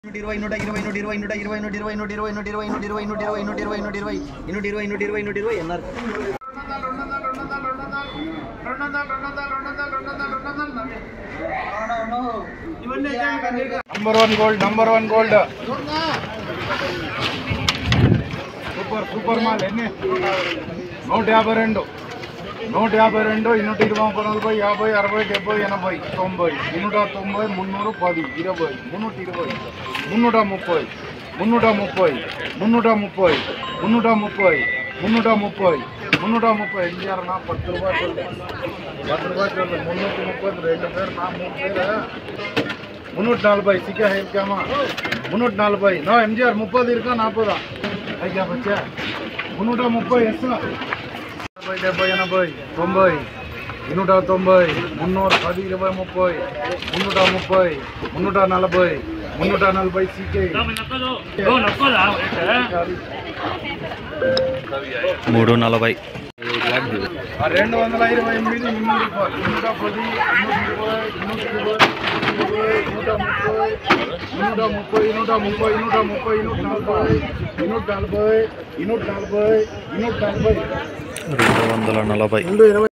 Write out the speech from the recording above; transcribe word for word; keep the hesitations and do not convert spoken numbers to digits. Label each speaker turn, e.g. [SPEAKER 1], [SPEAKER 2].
[SPEAKER 1] ఇరవై నూట ఇరవై నూట ఇరవై నూట ఇరవై నూట ఇరవై నూట ఇరవై నూట ఇరవై నూట ఇరవై నూట ఇరవై నూట ఇరవై నూట ఇరవై నూట ఇరవై నూట ఇరవై నూట ఇరవై NR
[SPEAKER 2] number one gold number one gold super super mall ఎన్ని నూట యాభై రెండు నూట యాభై రెండు ఇన్నూట ఇరవై ఒక నలభై యాభై అరవై డెబ్బై ఎనభై తొంభై ఇన్నూట తొంభై మున్నూరు పది ఇరవై మున్నూట ఇరవై మున్నూట ముప్పై మున్నూట ముప్పై మున్నూట ముప్పై మున్నూట ముప్పై మున్నూట ముప్పై మున్నూట ముప్పై ఏం చేయాలన్నా పది రూపాయలు పది రూపాయలు మున్నూట ముప్పై రెండు పేరు నా మూడు పేరు మున్నూట నలభై సిక్కా హెల్కామా మున్నూట నలభై నా ఎంజిఆర్ ముప్పది ఇరుకా నాపదా అయితే బచ్చా మున్నూట ముప్పై ఎస్సా డెబ్బై డెబ్బై ఎనభై తొంభై ఎన్నూట తొంభై మున్నూరు పది ఇరవై ముప్పై మున్నూట ముప్పై మున్నూట నలభై మున్నూట నలభై సీకే
[SPEAKER 3] మూడు నలభై
[SPEAKER 2] రెండు వందల ఇరవై ఎనిమిది మున్నూరు రూపాయలు మున్నూట పది నూట ఇరవై నూట ముప్పై నూట ముప్పై నూట ముప్పై నూట ముప్పై నూట నలభై నూట నలభై నూట నలభై నూట నలభై
[SPEAKER 3] రెండు వందల నలభై
[SPEAKER 2] రెండు ఇరవై